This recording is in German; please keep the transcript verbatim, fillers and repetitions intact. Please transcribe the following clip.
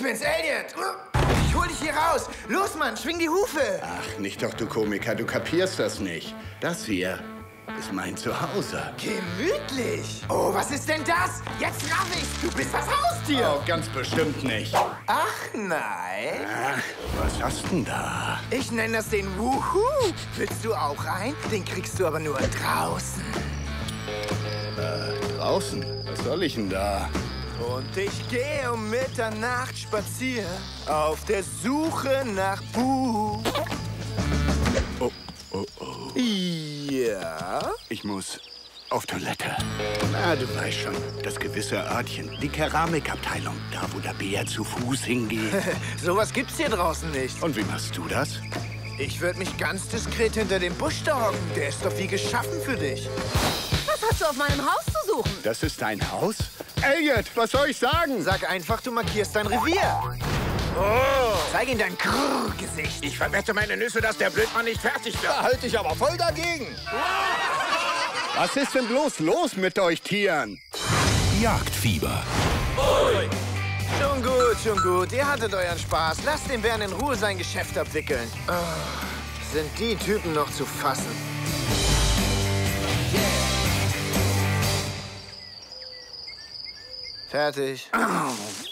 bin's, Elliot. Ich hol dich hier raus. Los, Mann, schwing die Hufe. Ach, nicht doch, du Komiker, du kapierst das nicht. Das hier ist mein Zuhause. Gemütlich. Oh, was ist denn das? Jetzt raff ich's. Du bist das Haustier. Oh, ganz bestimmt nicht. Ach, nein. Ach, was hast denn da? Ich nenne das den Wuhu. Willst du auch rein? Den kriegst du aber nur draußen. Äh, draußen? Was soll ich denn da? Und ich gehe um Mitternacht spazieren auf der Suche nach Bu. Oh, oh, oh. Ja? Ich muss auf Toilette. Na, du weißt schon, das gewisse Örtchen. Die Keramikabteilung, da wo der Bär zu Fuß hingeht. Sowas gibt's hier draußen nicht. Und wie machst du das? Ich würde mich ganz diskret hinter dem Busch da hocken. Der ist doch wie geschaffen für dich. Was hast du auf meinem Haus zu suchen? Das ist dein Haus? Elliot, was soll ich sagen? Sag einfach, du markierst dein Revier. Oh. Zeig ihm dein Krrr-Gesicht. Ich verwette meine Nüsse, dass der Blödmann nicht fertig wird. Da halte ich aber voll dagegen. Was ist denn bloß los mit euch Tieren? Jagdfieber. Schon gut, schon gut. Ihr hattet euren Spaß. Lasst den Bären in Ruhe sein Geschäft abwickeln. Oh, sind die Typen noch zu fassen? Fertig.